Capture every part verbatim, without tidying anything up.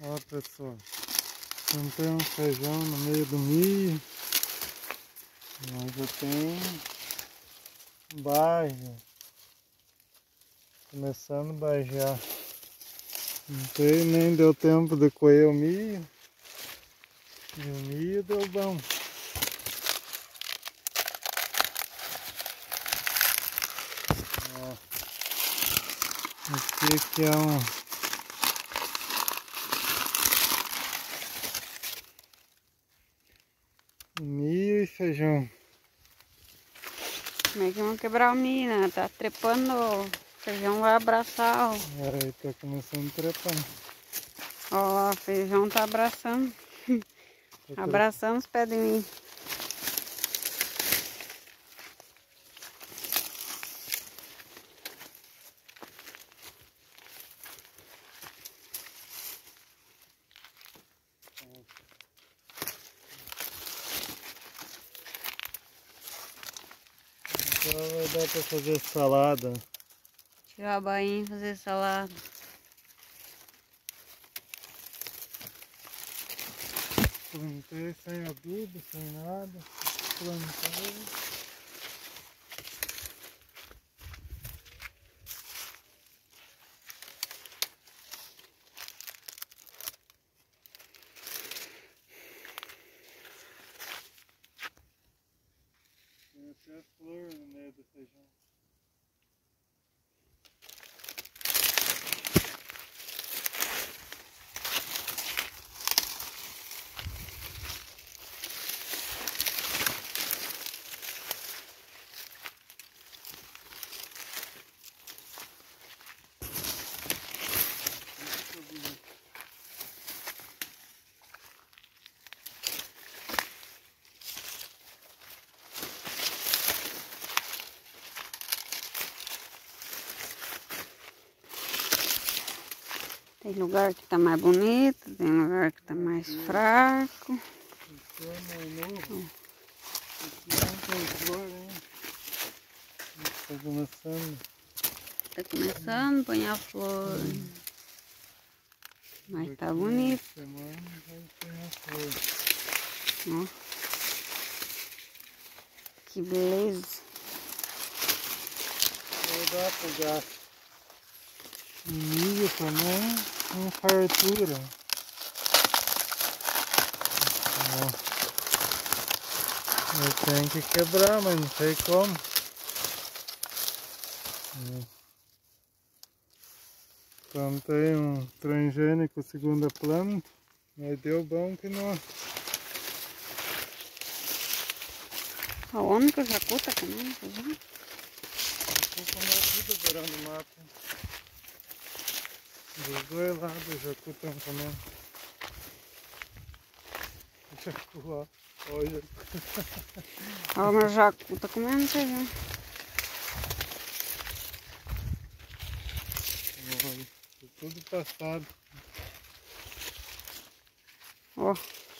Ó, pessoal, plantei um feijão no meio do milho. Mas já tem baia, começando a baijar. Não tem, nem deu tempo de coer o milho. E o milho deu bom. Ó, esse aqui é um milho e feijão. Como é que vão quebrar o milho, né? Tá trepando, o feijão vai abraçar. Ó, É, aí tá começando a trepar. ó, o feijão tá abraçando. Tá Abraçando os pés de milho. Então vai dar pra fazer salada. Tirar a bainha e fazer salada. Plantei sem adubo, sem nada. Plantei. Tem até flor no meio do feijão. Tem lugar que tá mais bonito, tem lugar que tá mais fraco. Esse é mais novo. Esse não tem flor, hein? Tá começando. Tá começando a pôr a flor. Hum. Mas tá bonito. Semana vai ter a flor. Ó. Que beleza. Vai dar pro gato. Milho também com fartura. Ó. Eu tenho que quebrar, mas não sei como. Ó. Plantei um transgênico segunda planta, mas deu bom que não. Aonde que o jacu tá comendo feijão? Vou comer tudo beirando o mato. Dos dois lados o jacu estão comendo. O jacu, ó. Ó o jacu. Ó, o meu jacu tá comendo feijão. Olha, tá tudo passado. Ó.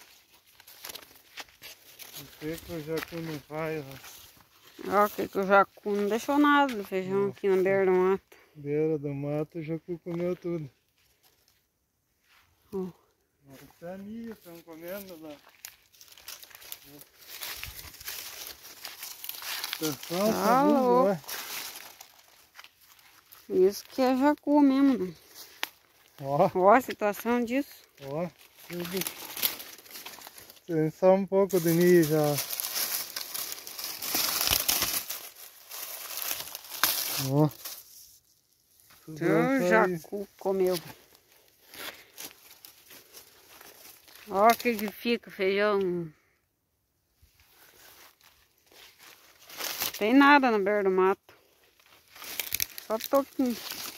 Não sei que o jacu não vai, ó. Ó, que, que o jacu não deixou nada do feijão Nossa. aqui na beira do mato. Beira do mato o jacu comeu tudo. Ó. Até milho estão comendo lá. Atenção, Tá louco. ó. Isso que é jacu mesmo, né? Ó, Ó a situação disso. ó, tudo. Tem só um pouco de milho já. Ó. Tudo O jacu comeu. Ó que que fica o feijão. Tem nada na beira do mato. Só toquinho.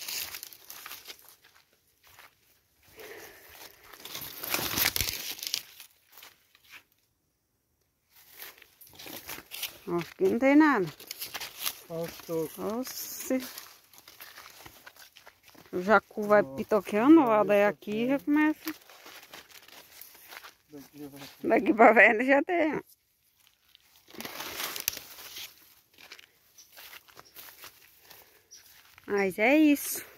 Ó, aqui não tem nada. Olha os tocos. Nossa. O jacu vai Nossa, pitoqueando lá, daí essa aqui é. já começa. Daqui vai. Daqui pra frente já tem. Mas é isso.